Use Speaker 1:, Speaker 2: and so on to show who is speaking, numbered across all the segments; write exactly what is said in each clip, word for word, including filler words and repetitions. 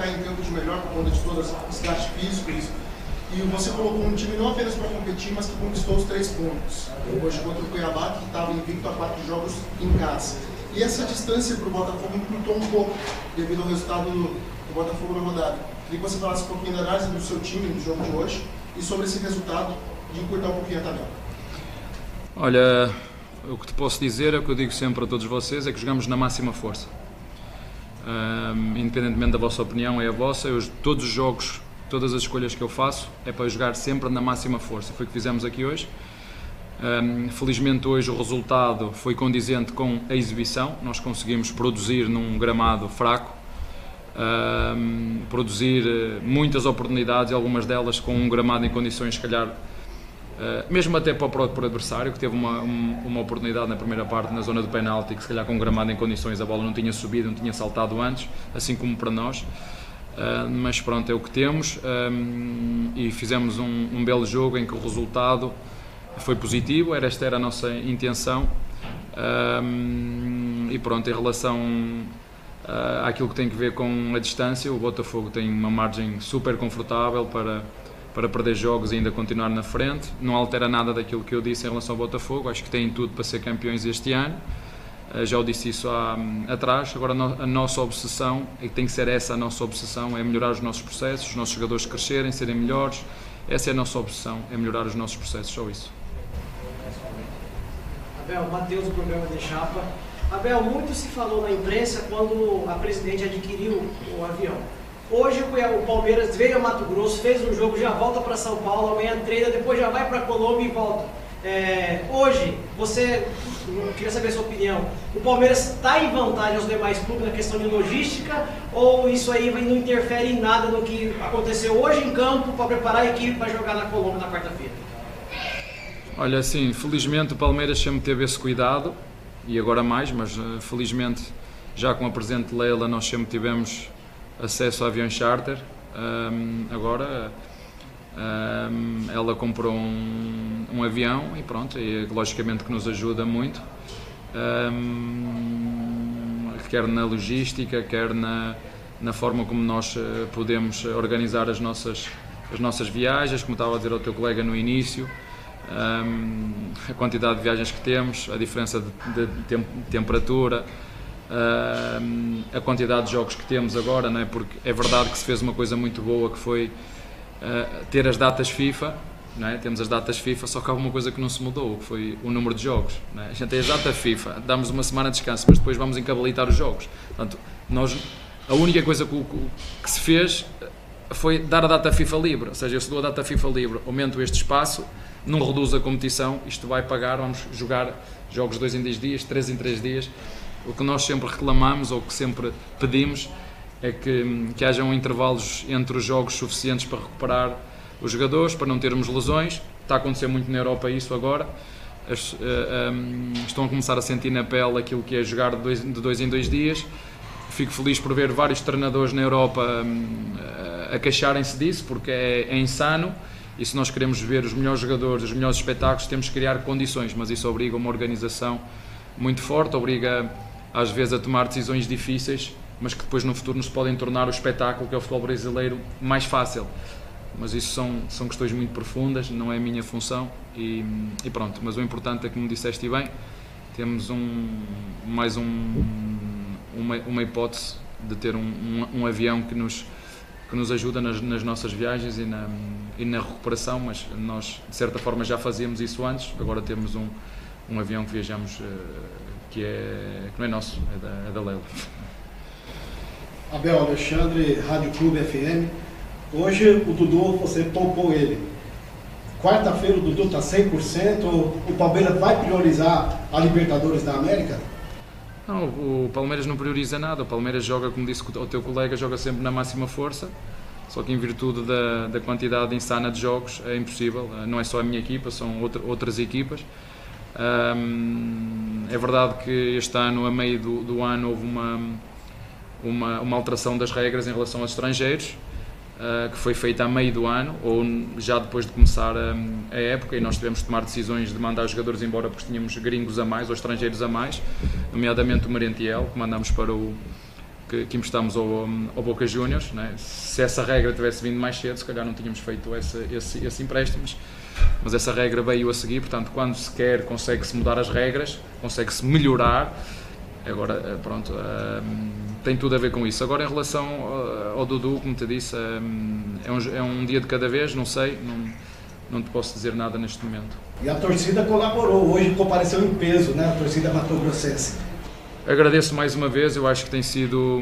Speaker 1: colocar em campo de melhor por conta de todos os desgastes físicos. E você colocou um time não apenas para competir, mas que conquistou os três pontos. Hoje contra o Cuiabá, que estava invicto a quatro jogos em casa. E essa distância para o Botafogo encurtou um pouco, devido ao resultado do, do Botafogo na rodada. Queria que você falasse um pouquinho da análise do seu time no jogo de hoje e sobre esse resultado de encurtar um pouquinho a tabela.
Speaker 2: Olha, o que te posso dizer é o que eu digo sempre a todos vocês, é que jogamos na máxima força. Um, independentemente da vossa opinião, é a vossa. Eu, todos os jogos, todas as escolhas que eu faço é para jogar sempre na máxima força. Foi o que fizemos aqui hoje. Um, felizmente hoje o resultado foi condizente com a exibição. Nós conseguimos produzir num gramado fraco, um, produzir muitas oportunidades, algumas delas com um gramado em condições, se calhar, Uh, mesmo até para o próprio adversário, que teve uma, um, uma oportunidade na primeira parte, na zona do penalti, que se calhar com um gramado em condições a bola não tinha subido, não tinha saltado antes, assim como para nós. Uh, mas pronto, é o que temos, um, e fizemos um, um belo jogo em que o resultado foi positivo, era, esta era a nossa intenção. Um, e pronto, em relação uh, àquilo que tem que ver com a distância, o Botafogo tem uma margem super confortável para para perder jogos e ainda continuar na frente. Não altera nada daquilo que eu disse em relação ao Botafogo, acho que têm tudo para ser campeões este ano, já o disse isso há, atrás. Agora a nossa obsessão, e tem que ser essa a nossa obsessão, é melhorar os nossos processos, os nossos jogadores crescerem, serem melhores. Essa é a nossa obsessão, é melhorar os nossos processos, só isso.
Speaker 3: Abel, Matheus do programa de Chapa. Abel, muito se falou na imprensa quando a presidente adquiriu o avião. Hoje o Palmeiras veio a Mato Grosso, fez um jogo, já volta para São Paulo, amanhã treina, depois já vai para a Colômbia e volta. É, hoje, você, eu queria saber a sua opinião, o Palmeiras está em vantagem aos demais clubes na questão de logística, ou isso aí não interfere em nada no que aconteceu hoje em campo para preparar a equipe para jogar na Colômbia na quarta-feira?
Speaker 2: Olha, assim, felizmente o Palmeiras sempre teve esse cuidado, e agora mais, mas felizmente já com a Presidente Leila nós sempre tivemos acesso a aviões charter. Um, agora um, ela comprou um, um avião e pronto, e logicamente que nos ajuda muito, um, quer na logística, quer na, na forma como nós podemos organizar as nossas, as nossas viagens, como estava a dizer ao teu colega no início, um, a quantidade de viagens que temos, a diferença de, de, de temperatura, Uh, a quantidade de jogos que temos agora, não é? Porque é verdade que se fez uma coisa muito boa, que foi uh, ter as datas FIFA, não é? Temos as datas FIFA, só que há uma coisa que não se mudou, que foi o número de jogos, não é? A gente tem as datas FIFA, damos uma semana de descanso, mas depois vamos encabalitar os jogos. Portanto, nós, a única coisa que, que se fez foi dar a data FIFA livre, ou seja, eu se dou a data FIFA livre, aumento este espaço, não reduz a competição, isto vai pagar, vamos jogar jogos dois em dois dias, três em três dias. O que nós sempre reclamamos, ou que sempre pedimos, é que, que hajam intervalos entre os jogos suficientes para recuperar os jogadores, para não termos lesões. Está a acontecer muito na Europa isso agora. As, uh, um, estão a começar a sentir na pele aquilo que é jogar de dois, de dois em dois dias. Fico feliz por ver vários treinadores na Europa um, a queixarem-se disso, porque é, é insano. E se nós queremos ver os melhores jogadores, os melhores espetáculos, temos que criar condições, mas isso obriga uma organização muito forte, obriga às vezes a tomar decisões difíceis, mas que depois no futuro nos podem tornar o espetáculo que é o futebol brasileiro mais fácil. Mas isso são, são questões muito profundas, não é a minha função e, e pronto. Mas o importante é que, como disseste bem, temos um, mais um, uma, uma hipótese de ter um, um, um avião que nos, que nos ajuda nas, nas nossas viagens e na, e na recuperação, mas nós de certa forma já fazíamos isso antes, agora temos um, um avião que viajamos que, é, que não é nosso, é da, é da Leila.
Speaker 4: Abel Alexandre, Rádio Clube F M. Hoje o Dudu, você poupou ele. Quarta-feira o Dudu está cem por cento, o Palmeiras vai priorizar a Libertadores da América?
Speaker 2: Não, o Palmeiras não prioriza nada, o Palmeiras joga, como disse o teu colega, joga sempre na máxima força, só que em virtude da, da quantidade insana de jogos é impossível, não é só a minha equipa, são outra, outras equipas. Um, é verdade que este ano, a meio do, do ano, houve uma, uma, uma alteração das regras em relação aos estrangeiros, uh, que foi feita a meio do ano, ou já depois de começar a, a época, e nós tivemos de tomar decisões de mandar os jogadores embora porque tínhamos gringos a mais, ou estrangeiros a mais, nomeadamente o Merentiel, que mandámos para o, que, que emprestámos ao, ao Boca Juniors, né? Se essa regra tivesse vindo mais cedo, se calhar não tínhamos feito esse, esse, esse empréstimo, mas, mas essa regra veio a seguir, portanto, quando se quer, consegue-se mudar as regras, consegue-se melhorar. Agora, pronto, tem tudo a ver com isso. Agora, em relação ao Dudu, como te disse, é um, é um dia de cada vez, não sei, não, não te posso dizer nada neste momento.
Speaker 4: E a torcida colaborou, hoje compareceu em peso, né, a torcida mato-grossense.
Speaker 2: Agradeço mais uma vez, eu acho que tem sido,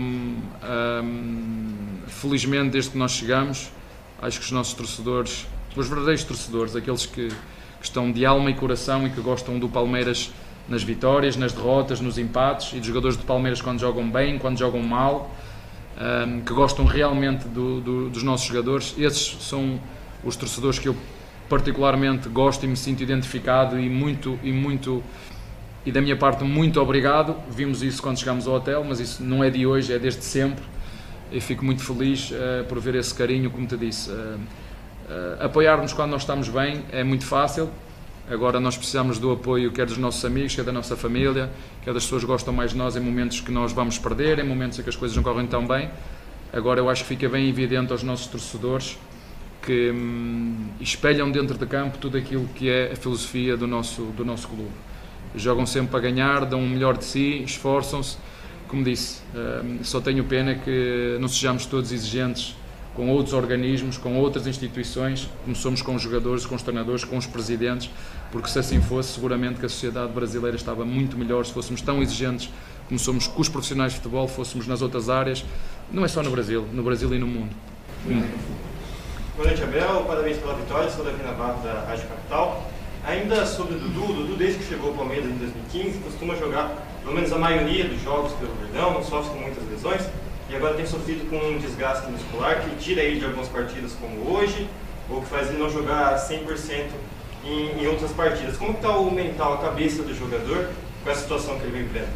Speaker 2: hum, felizmente, desde que nós chegamos, acho que os nossos torcedores, os verdadeiros torcedores, aqueles que, que estão de alma e coração e que gostam do Palmeiras nas vitórias, nas derrotas, nos empates, e dos jogadores do Palmeiras quando jogam bem, quando jogam mal, um, que gostam realmente do, do, dos nossos jogadores, esses são os torcedores que eu particularmente gosto e me sinto identificado e muito, e muito, e da minha parte muito obrigado. Vimos isso quando chegámos ao hotel, mas isso não é de hoje, é desde sempre, e fico muito feliz uh, por ver esse carinho, como te disse. Uh, uh, apoiar-nos quando nós estamos bem é muito fácil. Agora nós precisamos do apoio quer dos nossos amigos, quer da nossa família, quer das pessoas que gostam mais de nós em momentos que nós vamos perder, em momentos em que as coisas não correm tão bem. Agora eu acho que fica bem evidente aos nossos torcedores que hum, espelham dentro de campo tudo aquilo que é a filosofia do nosso, do nosso clube. Jogam sempre para ganhar, dão o melhor de si, esforçam-se. Como disse, hum, só tenho pena que não sejamos todos exigentes com outros organismos, com outras instituições, como somos com os jogadores, com os treinadores, com os presidentes, porque se assim fosse, seguramente que a sociedade brasileira estava muito melhor se fôssemos tão exigentes como somos com os profissionais de futebol, fôssemos nas outras áreas, não é só no Brasil, no Brasil e no mundo. Hum.
Speaker 5: Boa noite, Abel, parabéns pela vitória, sou Davi Navarro da Rádio Capital. Ainda sobre o Dudu, o Dudu desde que chegou ao Palmeiras em dois mil e quinze, costuma jogar pelo menos a maioria dos jogos pelo Verdão, não sofre com muitas lesões, e agora tem sofrido com um desgaste muscular que tira ele de algumas partidas como hoje, ou que faz ele não jogar cem por cento em, em outras partidas. Como está o mental, a cabeça do jogador com essa situação que ele vem vivendo?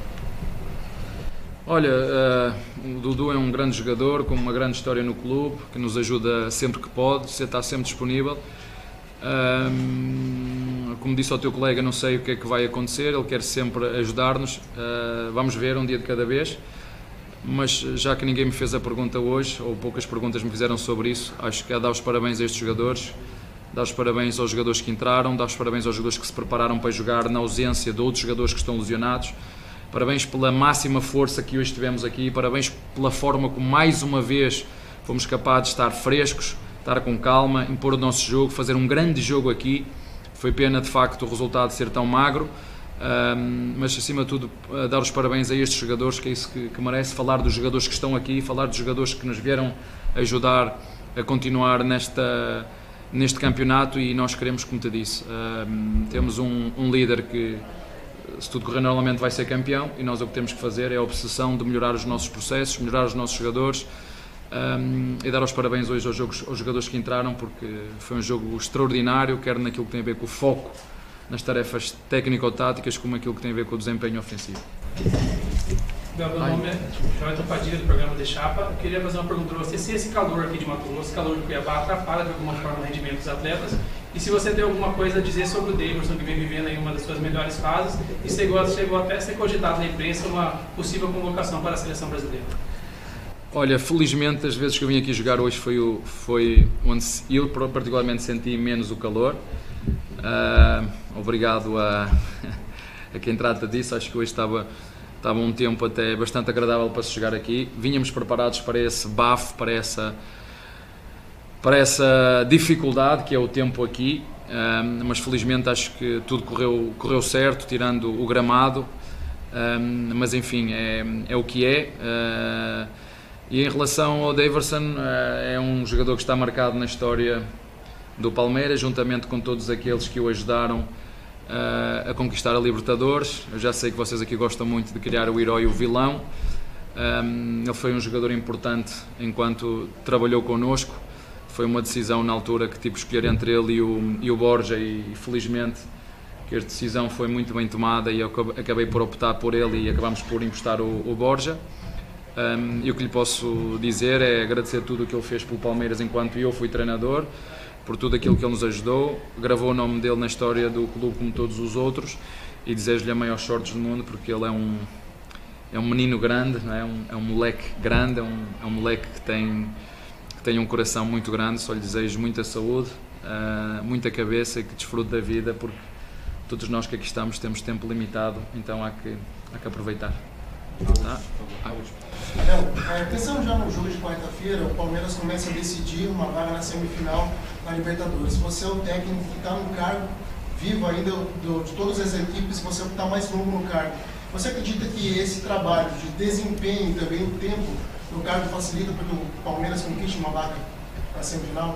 Speaker 2: Olha, uh, o Dudu é um grande jogador, com uma grande história no clube, que nos ajuda sempre que pode, você está sempre disponível. Uh, como disse ao teu colega, não sei o que é que vai acontecer, ele quer sempre ajudar-nos, uh, vamos ver um dia de cada vez. Mas já que ninguém me fez a pergunta hoje, ou poucas perguntas me fizeram sobre isso, acho que é dar os parabéns a estes jogadores, dar os parabéns aos jogadores que entraram, dar os parabéns aos jogadores que se prepararam para jogar na ausência de outros jogadores que estão lesionados, parabéns pela máxima força que hoje tivemos aqui, parabéns pela forma como mais uma vez fomos capazes de estar frescos, estar com calma, impor o nosso jogo, fazer um grande jogo aqui. Foi pena de facto o resultado ser tão magro. Um, mas acima de tudo uh, dar os parabéns a estes jogadores, que é isso que, que merece, falar dos jogadores que estão aqui, falar dos jogadores que nos vieram ajudar a continuar nesta, neste campeonato, e nós queremos, como te disse, um, temos um, um líder que, se tudo correr normalmente, vai ser campeão, e nós o que temos que fazer é a obsessão de melhorar os nossos processos, melhorar os nossos jogadores, um, e dar os parabéns hoje aos, jogos, aos jogadores que entraram, porque foi um jogo extraordinário, quer naquilo que tem a ver com o foco nas tarefas técnico-táticas, como aquilo que tem a ver com o desempenho ofensivo.
Speaker 6: Meu nome é Jonathan Padilha, do programa De Chapa. Eu queria fazer uma pergunta para você, se esse calor aqui de Mato Grosso, esse calor de Cuiabá, atrapalha de alguma forma o rendimento dos atletas, e se você tem alguma coisa a dizer sobre o Daverson, que vem vivendo em uma das suas melhores fases, e chegou, chegou até a ser cogitado na imprensa uma possível convocação para a seleção brasileira.
Speaker 2: Olha, felizmente as vezes que eu vim aqui jogar hoje foi, o, foi onde eu particularmente senti menos o calor. Uh, obrigado a, a quem trata disso, acho que hoje estava, estava um tempo até bastante agradável para se chegar aqui. Vínhamos preparados para esse bafo, para essa, para essa dificuldade que é o tempo aqui, uh, mas felizmente acho que tudo correu, correu certo, tirando o gramado, uh, mas enfim, é, é o que é. Uh, e em relação ao Daverson, uh, é um jogador que está marcado na história do Palmeiras, juntamente com todos aqueles que o ajudaram uh, a conquistar a Libertadores. Eu já sei que vocês aqui gostam muito de criar o herói e o vilão. Um, ele foi um jogador importante enquanto trabalhou connosco. Foi uma decisão na altura que tive que escolher entre ele e o, e o Borja, e, e felizmente que a decisão foi muito bem tomada e eu acabei por optar por ele e acabamos por emprestar o, o Borja. Um, e o que lhe posso dizer é agradecer tudo o que ele fez pelo Palmeiras enquanto eu fui treinador, por tudo aquilo que ele nos ajudou, gravou o nome dele na história do clube como todos os outros, e desejo-lhe a maior sorte do mundo, porque ele é um, é um menino grande, não é? É, um, é um moleque grande, é um, é um moleque que tem, que tem um coração muito grande. Só lhe desejo muita saúde, uh, muita cabeça e que desfrute da vida, porque todos nós que aqui estamos temos tempo limitado, então há que, há que aproveitar. Tá?
Speaker 1: Abel, pensando já no jogo de quarta-feira, o Palmeiras começa a decidir uma vaga na semifinal na Libertadores. Você é o técnico que está no cargo vivo ainda do, de todas as equipes, você está mais longo no cargo. Você acredita que esse trabalho de desempenho e também o tempo no cargo facilita para que o Palmeiras conquiste uma vaga na semifinal?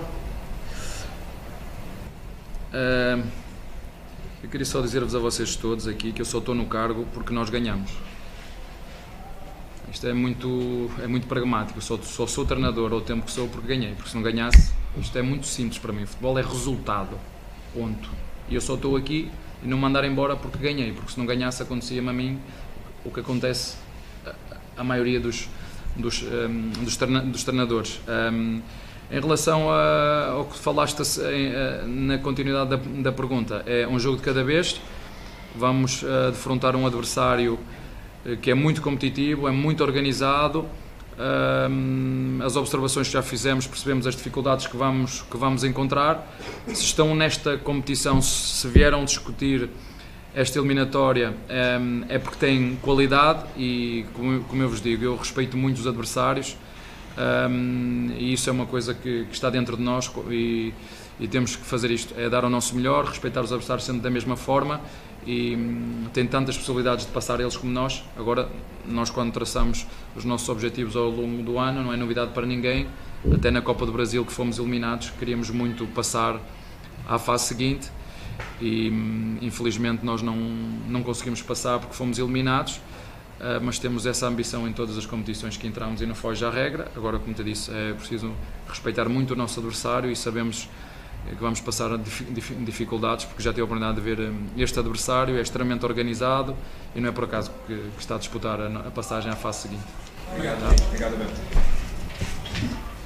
Speaker 2: Uh, eu queria só dizer-vos a vocês todos aqui que eu só estou no cargo porque nós ganhamos. Isto é muito, é muito pragmático. Eu só, só sou treinador ao tempo que sou porque ganhei, porque se não ganhasse, isto é muito simples para mim. O futebol é resultado, ponto. E eu só estou aqui e não me mandar embora porque ganhei, porque se não ganhasse acontecia-me a mim o que acontece a, a maioria dos, dos, um, dos, treina, dos treinadores. Um, em relação a, ao que falaste em, a, na continuidade da, da pergunta, é um jogo de cada vez. Vamos uh, defrontar um adversário uh, que é muito competitivo, é muito organizado. Uh, as observações que já fizemos, percebemos as dificuldades que vamos, que vamos encontrar. Se estão nesta competição, se vieram discutir esta eliminatória, um, é porque têm qualidade e, como, como eu vos digo, eu respeito muito os adversários, um, e isso é uma coisa que, que está dentro de nós e, e temos que fazer isto, é dar o nosso melhor, respeitar os adversários sempre da mesma forma. E hum, tem tantas possibilidades de passar eles como nós. Agora, nós quando traçamos os nossos objetivos ao longo do ano, não é novidade para ninguém, até na Copa do Brasil que fomos eliminados, queríamos muito passar à fase seguinte e hum, infelizmente nós não, não conseguimos passar porque fomos eliminados, uh, mas temos essa ambição em todas as competições que entramos e não foge à regra. Agora, como te disse, é preciso respeitar muito o nosso adversário e sabemos que vamos passar dificuldades, porque já tive a oportunidade de ver este adversário, é extremamente organizado e não é por acaso que, que está a disputar a, a passagem à fase seguinte.
Speaker 7: Obrigado, tá? Obrigado, Beto.